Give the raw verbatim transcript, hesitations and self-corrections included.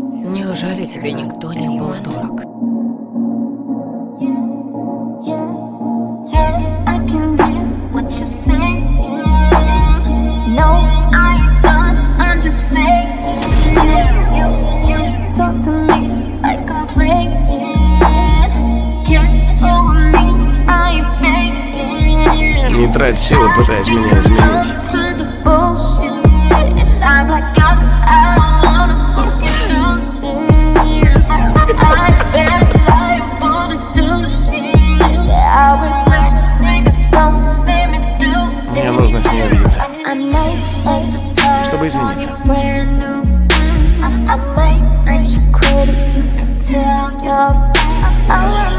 Неужели тебе никто не был дурак? Не трать силы, пытаясь меня изменить. Мне нужно с ней увидеться, чтобы извиниться. I might, I should quit it, you can tell your friends.